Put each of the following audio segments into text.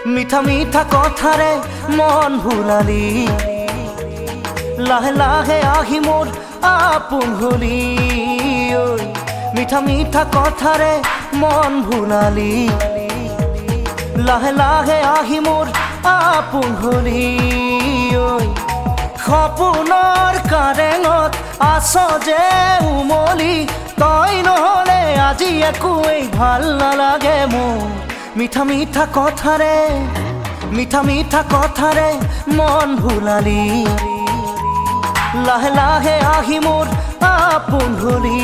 মিঠা মিঠা কথাৰে মন ভুলালি লাহে লাহে আহি মোৰ আপোন হলি ঐ মিঠা মিঠা কথাৰে মন ভুলালি লাহে লাহে আহি মোৰ আপোন হলি ঐ সপোনৰ কাৰেঙত আছ যে উমলি তই নহলে আজি একোৱেই ভাল নালাগে মোৰ মিঠা মিঠা কথাৰে মন ভুলালি লাহে লাহে আহি মোৰ আপোন হলি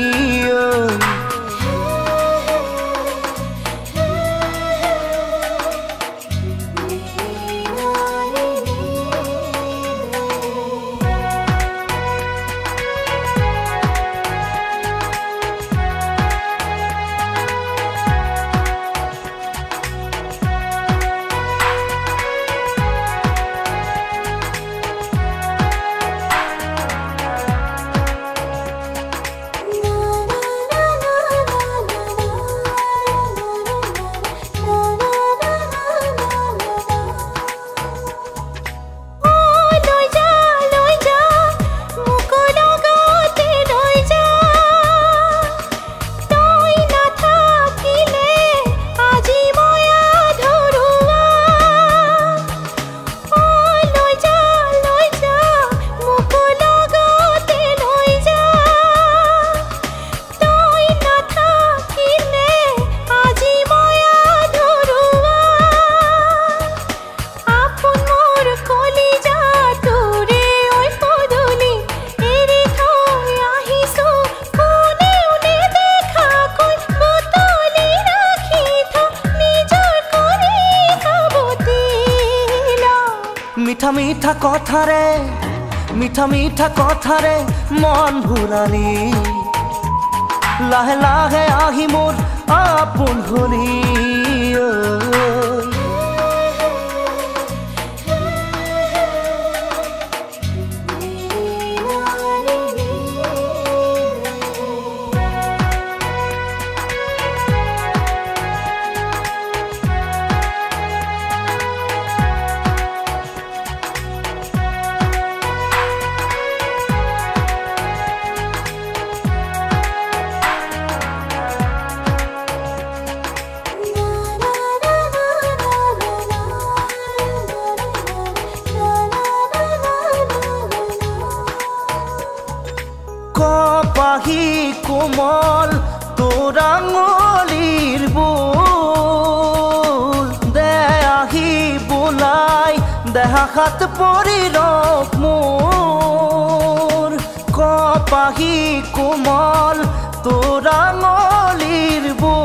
মিঠা মিঠা কথাৰে মন ভুলালি লাহে লাহে আহি মোৰ আপোন হলি কপাহি কোমল তোৰ আঙুলিৰ বোল দে আহি বোলাই দেহা হাত পৰি ৰখ মোৰ কপাহি কোমল তোৰ আঙুলিৰ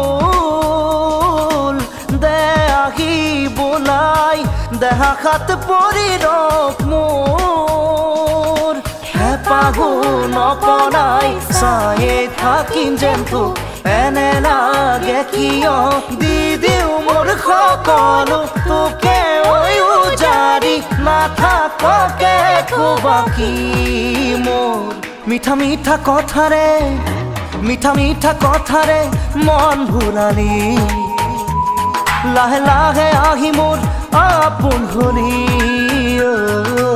বোল দে আহি বোলাই দেহা হাত পৰি ৰখ মোৰ পাগু নপনাই চায়ে থাকিম যেন তোক এনে লাগে কিয় দি দিও মোৰ সকলো তোকে উজাৰি নাথাকে বাকী মোৰ মিঠা মিঠা কথাৰে মন ভুলালি লাহে লাহে আহি মোৰ আপোন হলি